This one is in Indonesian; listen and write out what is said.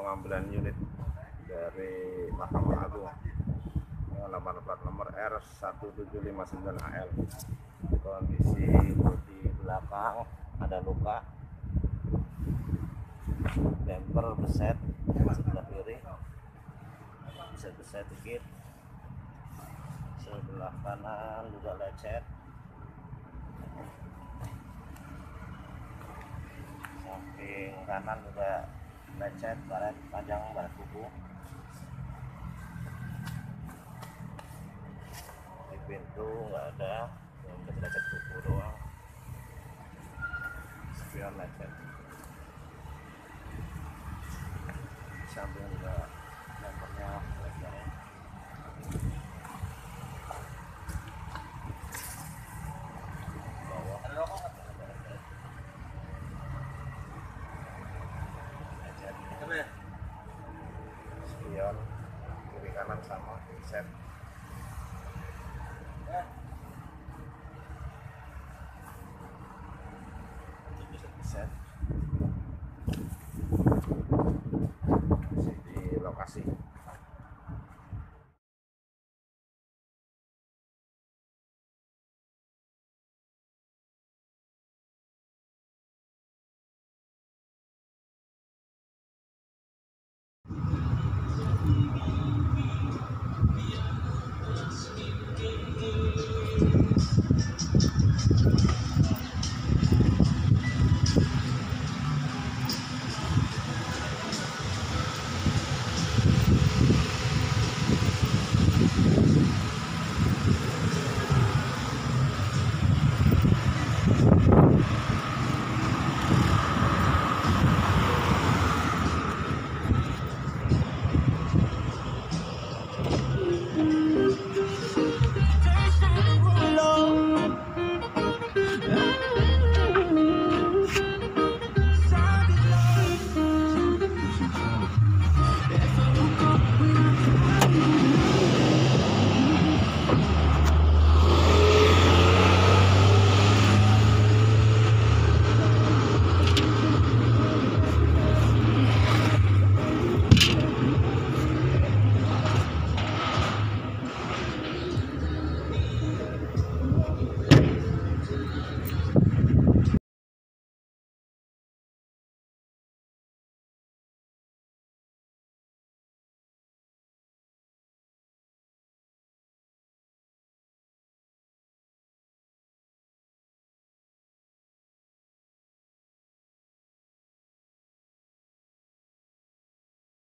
pengambilan unit dari Mahkamah Agung dengan plat nomor R1759AL. Kondisi di belakang ada luka, bumper beset sebelah kiri, beset dikit, sebelah kanan juga lecet, samping kanan juga lecet, baret panjang, baret kuku. Di pintu nggak ada, yang lecet kuku doang, spion lecet. Samping juga lempernya lecet. Bawah spion kiri kanan sama set.